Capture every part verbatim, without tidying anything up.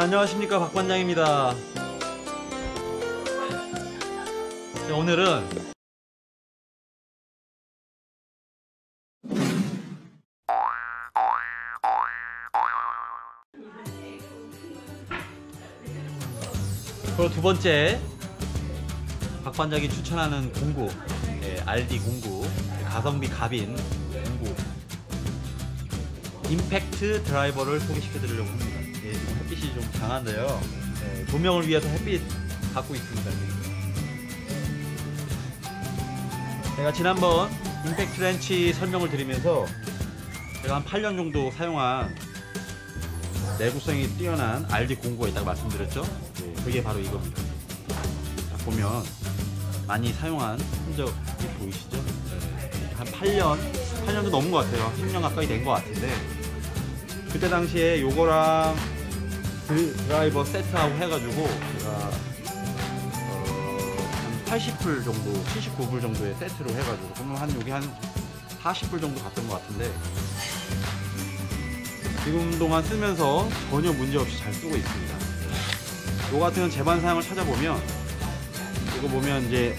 안녕하십니까, 박반장입니다. 자, 오늘은 그리고 두 번째 박반장이 추천하는 공구, 예, 알디 공구, 가성비 갑인 공구 임팩트 드라이버를 소개시켜 드리려고 합니다. 예, 지금 햇빛이 좀 강한데요, 예, 조명을 위해서 햇빛 받고 있습니다. 제가 지난번 임팩트 렌치 설명을 드리면서 제가 한 팔 년 정도 사용한 내구성이 뛰어난 알디 공구가 있다고 말씀드렸죠. 예, 그게 바로 이겁니다. 자, 보면 많이 사용한 흔적이 보이시죠? 예, 한 팔 년, 팔 년도 넘은 것 같아요. 십 년 가까이 된 것 같은데, 그때 당시에 요거랑 그 드라이버 세트하고 해가지고 제가 어, 한 팔십 불 정도, 칠십구 불 정도의 세트로 해가지고, 그러면 한 여기 한 사십 불 정도 갔던 것 같은데, 지금 동안 쓰면서 전혀 문제없이 잘 쓰고 있습니다. 요 같은 제반 사양을 찾아보면, 이거 보면 이제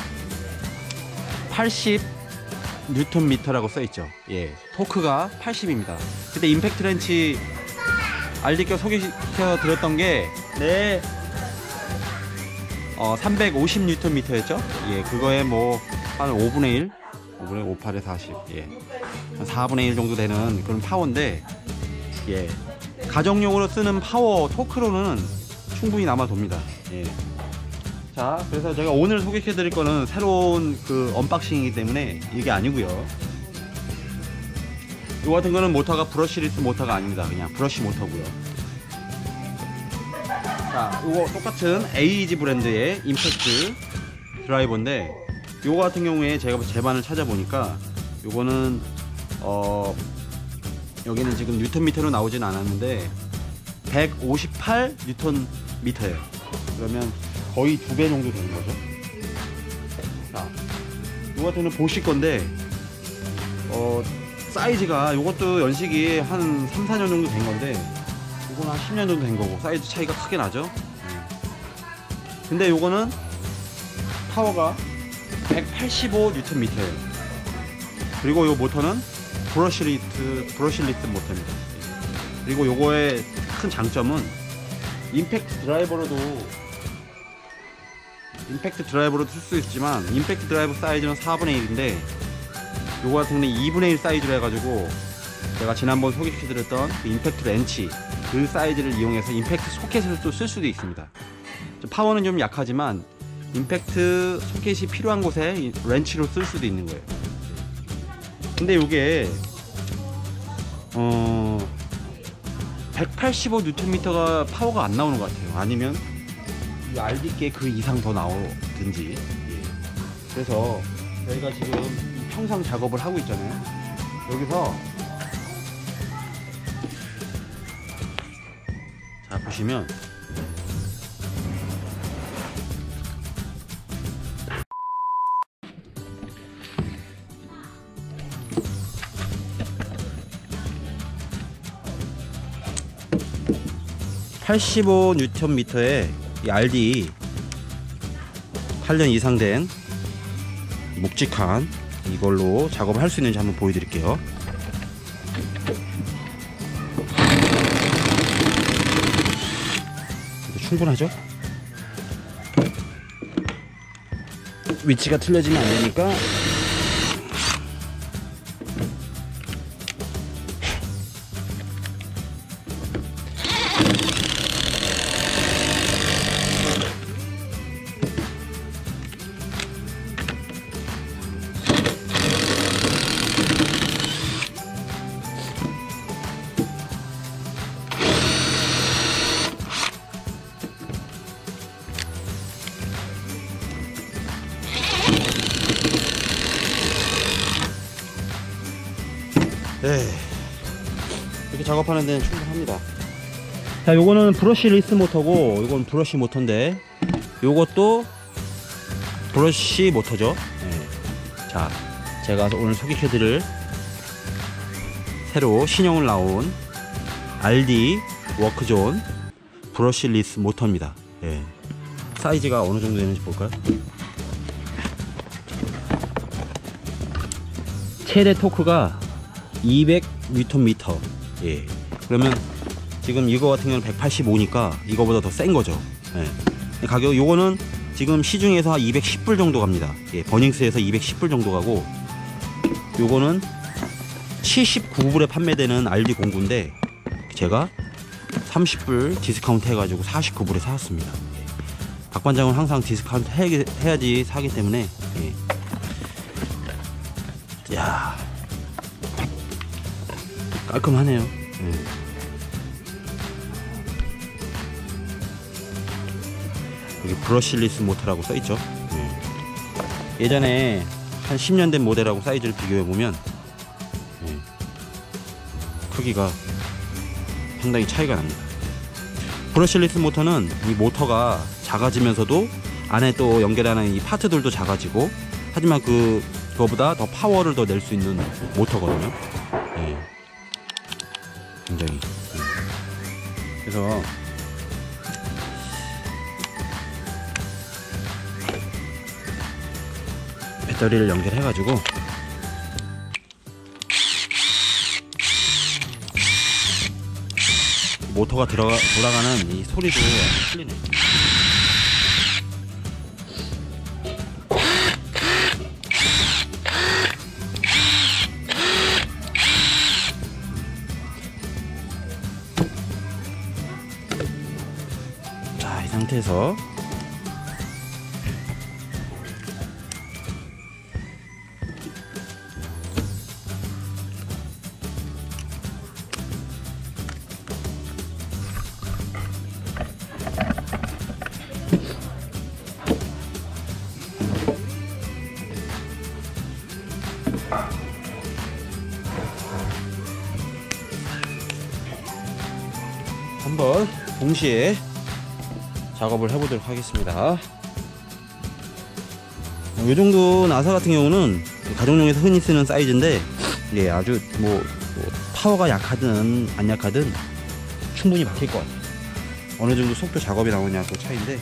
팔십 뉴턴 미터라고 써있죠. 예, 토크가 팔십입니다. 그때 임팩트 렌치 알디께 소개시켜 드렸던 게, 네, 어, 삼백오십 뉴턴 미터였죠. 예, 그거에 뭐 한 오분의 일, 오분의 오, 팔에 사십, 예, 한 사분의 일 정도 되는 그런 파워인데, 예, 가정용으로 쓰는 파워 토크로는 충분히 남아돕니다. 예. 자, 그래서 제가 오늘 소개해 드릴 거는 새로운 그 언박싱이기 때문에 이게 아니고요. 이 같은 거는 모터가 브러쉬리스 모터가 아닙니다. 그냥 브러쉬 모터고요. 자, 이거 똑같은 에이지 브랜드의 임팩트 드라이버인데, 이거 같은 경우에 제가 제반을 찾아보니까 요거는 어 여기는 지금 뉴턴 미터로 나오진 않았는데 백오십팔 뉴턴 미터예요. 그러면 거의 두 배 정도 되는 거죠. 자, 요 같은 건 보실 건데, 어 사이즈가, 요것도 연식이 한 삼, 사 년 정도 된 건데, 요거는 한 십 년 정도 된 거고, 사이즈 차이가 크게 나죠. 근데 요거는 파워가 백팔십오 뉴턴 미터예요. 그리고 요 모터는 브러쉬리스, 브러쉬리스 모터입니다. 그리고 요거의 큰 장점은 임팩트 드라이버로도 임팩트 드라이버로도 쓸 수 있지만, 임팩트 드라이버 사이즈는 사분의 일인데 요거 같은 경우는 이분의 일 사이즈로 해가지고, 제가 지난번 소개시켜드렸던 그 임팩트 렌치 그 사이즈를 이용해서 임팩트 소켓을 또 쓸 수도 있습니다. 파워는 좀 약하지만 임팩트 소켓이 필요한 곳에 렌치로 쓸 수도 있는 거예요. 근데 요게 어 백팔십오 뉴턴 미터가 파워가 안 나오는 것 같아요. 아니면 이 알디께 그 이상 더 나오든지. 예. 그래서 저희가 지금 평상 작업을 하고 있잖아요. 여기서 자, 보시면 팔십오 뉴턴 미터의 이 알디 팔 년 이상 된 묵직한 이걸로 작업을 할 수 있는지 한번 보여드릴게요. 충분하죠? 위치가 틀려지면 안 되니까 네, 이렇게 작업하는 데는 충분합니다. 자, 요거는 브러쉬리스 모터고, 요건 브러쉬 모터인데, 요것도 브러쉬 모터죠. 네. 자, 제가 오늘 소개해드릴 새로 신형을 나온 알디 워크존 브러쉬리스 모터입니다. 예. 사이즈가 어느 정도 되는지 볼까요? 최대 토크가 이백 뉴턴 미터. 예. 그러면 지금 이거 같은 경우는 백팔십오니까 이거보다 더 센 거죠. 예. 가격 요거는 지금 시중에서 한 이백십 불 정도 갑니다. 예. 버닝스에서 이백십 불 정도 가고, 요거는 칠십구 불에 판매되는 알디 공구인데 제가 삼십 불 디스카운트 해가지고 사십구 불에 사왔습니다. 예. 박반장은 항상 디스카운트 해, 해야지 사기 때문에. 예. 야, 깔끔하네요. 예. 여기 브러쉬리스 모터라고 써있죠. 예. 예전에 한 십 년 된 모델하고 사이즈를 비교해보면 예. 크기가 상당히 차이가 납니다. 브러쉬리스 모터는 이 모터가 작아지면서도 안에 또 연결하는 이 파트들도 작아지고, 하지만 그 그거보다 더 파워를 더 낼 수 있는 모터거든요. 예. 굉장히. 예. 그래서 배터리를 연결해가지고 모터가 들어가 돌아가는 이 소리도 아주 틀리네. 자, 이 상태에서 한번 동시에 작업을 해보도록 하겠습니다. 이 정도 나사 같은 경우는 가정용에서 흔히 쓰는 사이즈인데, 예, 아주 뭐, 뭐 파워가 약하든 안 약하든 충분히 박힐 것 같아요. 어느 정도 속도 작업이 나오냐 그 차이인데,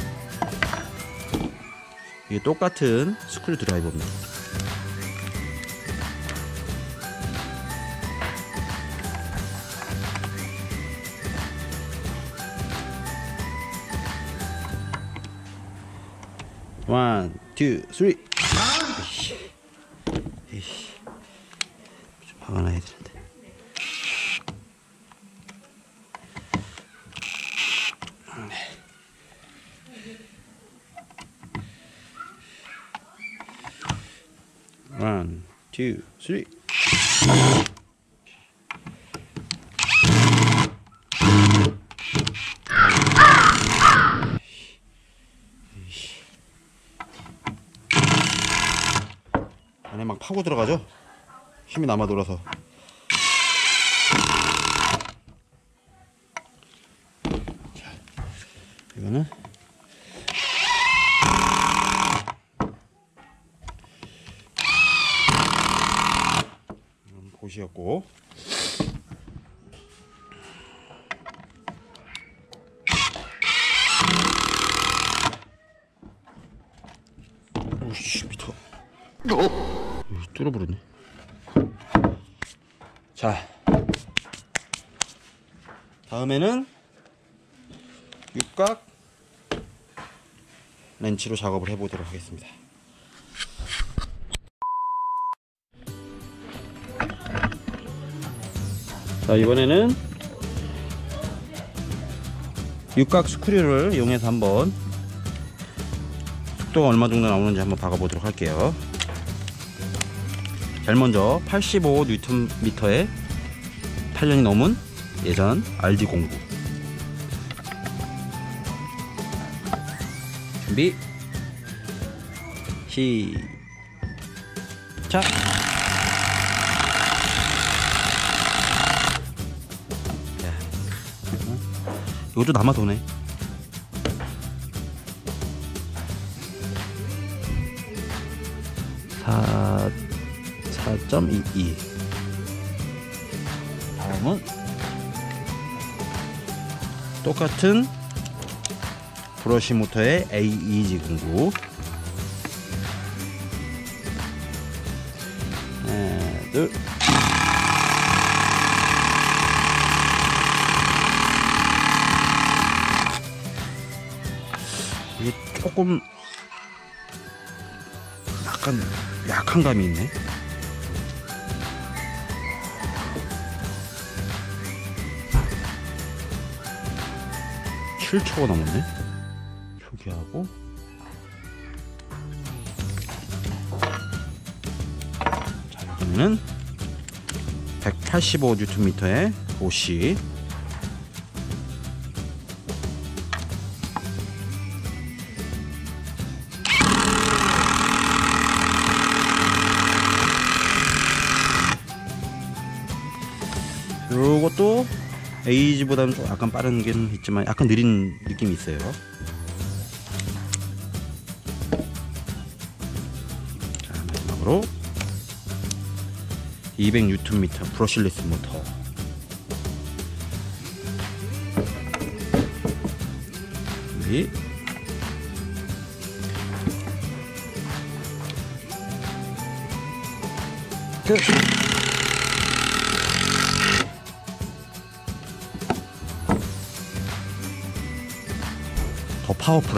이게 똑같은 스크류 드라이버입니다. 원, 투, 쓰리. 이씨, 이씨, 좀 박아놔야 되는데. 원, 투, 쓰리. 안에 막 파고 들어가죠? 힘이 남아 돌아서. 자, 이거는 보시었고, 오씨 미터 뚫어버렸네. 자, 다음에는 육각 렌치로 작업을 해보도록 하겠습니다. 자, 이번에는 육각 스크류를 이용해서 한번 속도가 얼마 정도 나오는지 한번 박아보도록 할게요. 제일 먼저 팔십오 뉴턴 미터의 팔 년이 넘은 예전 알디 공구. 준비 시작. 이것도 남아 도네. 사 점 이이. 다음은 똑같은 브러쉬 모터의 에이이지 공구. 하나, 둘. 이게 조금 약간 약한 감이 있네. 칠 초가 넘었네. 표기하고 자, 여기는 백팔십오 뉴턴 미터의 오씨. 요것도 에이지보다는 좀 약간 빠른 게 있지만 약간 느린 느낌이 있어요. 자, 마지막으로 이백 뉴턴 미터 브러쉬리스 모터. 여기 끝. 더 파워풀해.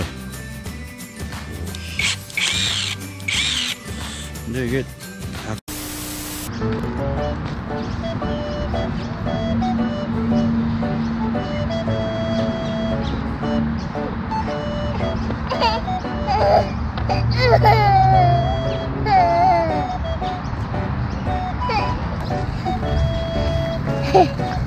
근데 이게 약... Hehehe